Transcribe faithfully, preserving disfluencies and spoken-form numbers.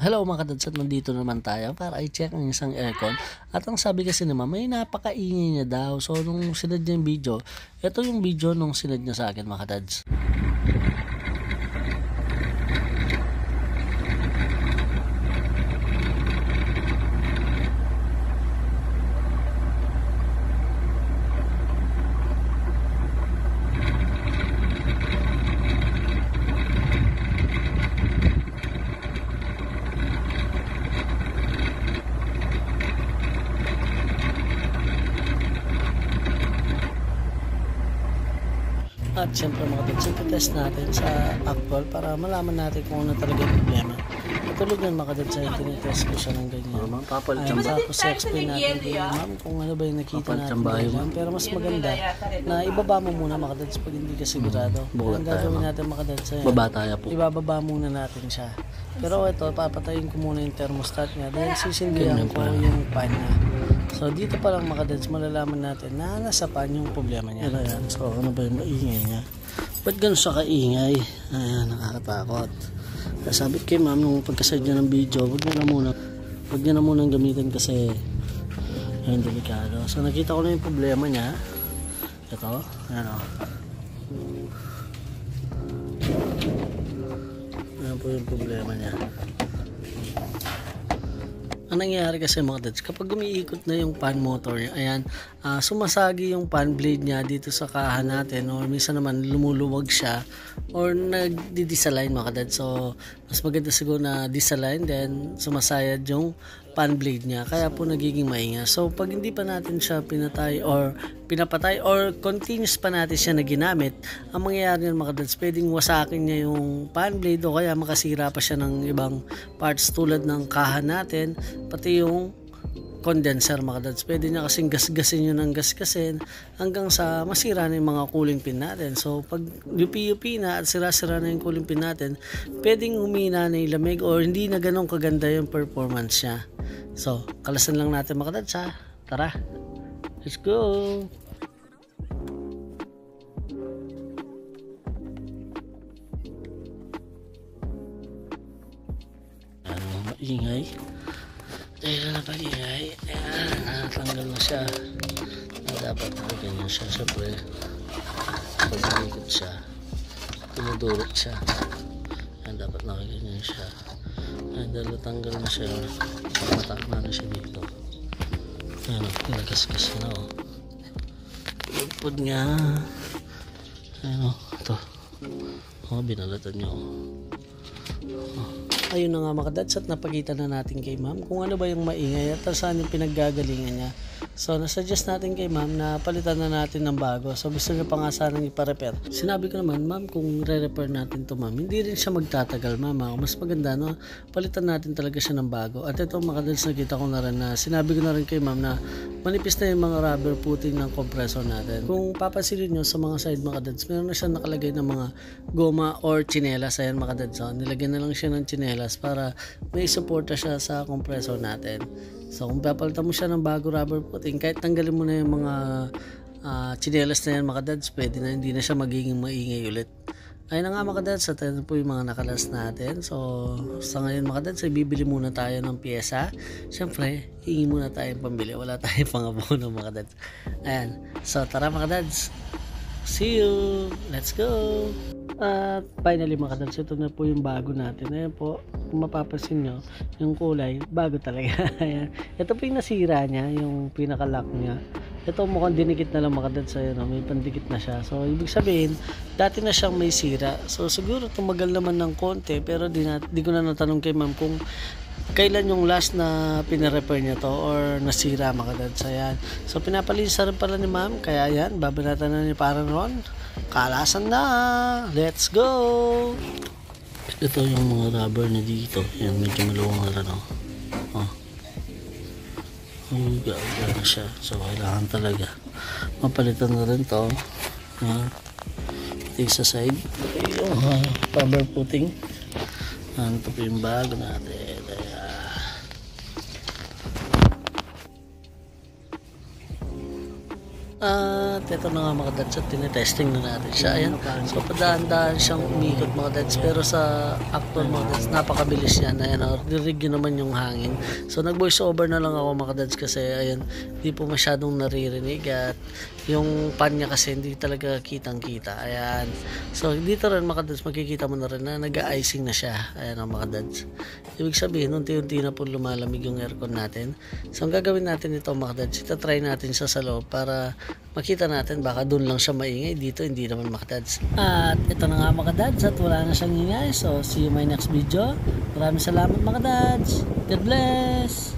Hello mga kadadsat, nandito naman tayo para i-check ang isang aircon. At ang sabi kasi naman, may napakaingay niya daw. So nung sinad niya yung video, ito yung video nung sinad niya sa akin mga kadads. At syempre mga kadads, ito-test natin sa actual para malaman natin kung ano talaga yung problema. Katulad yan mga kadads, ay tinitest ko siya ng ganyan. Ayun, tapos i-explain natin kay ma'am kung ano ba yung nakita natin ganyan. Pero mas maganda na ibaba mo muna mga kadads pag hindi ka sigurado. Ang gagawin natin mga kadads, ibababa muna natin siya. Pero ito, papatayin ko muna yung thermostat niya. Dahil sisindihan ko yung fan niya. So dito pa lang mga kadads, malalaman natin na nasa pan yung problema niya. Ayan, so ano ba yung maingay niya? Ba't gano'n siya kaingay? Ayan, nakakatakot. Kaya sabi kay ma'am nung pagkasad niya ng video, wag niya na muna wag niya na muna gamitin kasi ayan, delikado. So nakita ko na yung problema niya. Ito, ayan o. Ayan po yung problema niya. Ang nangyayari kasi mga kadads, kapag umiikot na yung fan motor niya, ayan, uh, sumasagi yung fan blade niya dito sa kaha natin, or minsan naman lumuluwag siya or nagdi-disalign mga kadads. So mas maganda siguro na disalign, then sumasayad yung fan blade niya, kaya po nagiging maingay. So pag hindi pa natin siya pinatay or pinapatay or continuous pa natin siya na ginamit, ang mangyayari ng mga kadads, pwedeng wasakin niya yung fan blade o kaya makasira pa siya ng ibang parts tulad ng kaha natin, pati yung condenser mga kadads. Pwede niya kasing gasgasin yun ng gasgasin hanggang sa masira na yung mga cooling pin natin. So pag yupi-yupi na at sira-sira na yung cooling pin natin, pwedeng humina na yung lamig or hindi na ganun kaganda yung performance niya. So kalasan lang natin mga kadads ha. Tara, let's go! Ano maingay? Dahil na pag-ingay, ayan, natanggal na siya. Na dapat na ganyan siya. Siyempre, pag nalikot siya, pinudurot siya. Ayan, dapat na ganyan siya. Ayan, dahil natanggal na siya, matakma na siya dito. Ayan, pinagasgas na o. Lugpod nga. Ayan o, ito. O, binalatan nyo o. Ayun na nga mga kadads, at napakita na natin kay ma'am kung ano ba yung maingay at saan yung pinaggagalingan niya. So nasuggest natin kay ma'am na palitan na natin ng bago. So gusto niya pa nga sanang ipa-repair. Sinabi ko naman, ma'am, kung re-repair natin to ma'am, hindi rin siya magtatagal ma'am. Mas maganda no, palitan natin talaga siya ng bago. At ito mga kadads, nakita ko na rin na sinabi ko na rin kay ma'am na manipis na yung mga rubber footing ng compressor natin. Kung papasilin nyo sa mga side mga kadads, meron na siya nakalagay ng mga goma or chinelas. Ayan mga kadads, so, nilagyan na lang siya ng chinelas para may suporta siya sa compressor natin. So kung papalitan mo siya ng bago rubber footing, kahit tanggalin mo na yung mga uh, chinelas na yan mga kadads, pwede na, hindi na siya magiging maingay ulit. Ayun na nga mga kadads, at ito po yung mga nakalas natin. So sa ngayon mga kadads, ay bibili muna tayo ng pyesa. Siyempre, hingi muna tayong pambili, wala tayong pangabono mga kadads. Ayan, so tara mga kadads, see you, let's go! At finally mga kadads, ito na po yung bago natin. Ayan po, kung mapapansin nyo, yung kulay, bago talaga. Ayan. Ito po yung nasira niya, yung pinaka-lock niya. Ito mukhang dinikit na lang mga kadads, ayan, may pandikit na siya. So ibig sabihin, dati na siyang may sira. So siguro tumagal naman ng konti, pero di, na, di ko na natanong kay ma'am kung kailan yung last na pinarepair niya to or nasira mga kadads. Ayan. So pinapalisa rin pala ni ma'am, kaya ayan, babanatan na ni Parang Ron. Kalasan na! Let's go! Ito yung mga rubber na dito. Yan, medyo maluwang na rin o. Oh. Oh, gaga na siya. So kailangan talaga mapalitan na rin to. Yan. Ito sa side. Ito yung uh, rubber footing. Yan, ito po yung bago natin. Ayan. At ito na nga mga dads at tinetesting na natin siya. Ayan. So padaan-daan siyang umikot mga dads. Pero sa actual mga dads, napakabilis yan. Ayan, oh, dirig yun naman yung hangin. So nag voice over na lang ako mga dads kasi ayan, hindi po masyadong naririnig at yung pan niya kasi hindi talaga kitang kita. Ayan. So dito rin mga dads, makikita mo na rin na nag-icing na siya. Ayan ang mga dads. Ibig sabihin, unti-unti na po lumalamig yung aircon natin. So ang gagawin natin ito mga dads, itatry natin siya sa loob para makita natin baka doon lang siya maingay, dito hindi naman mga dads. At ito na nga mga dads at wala na siyang ingay. So see you my next video. Maraming salamat mga dads. God bless.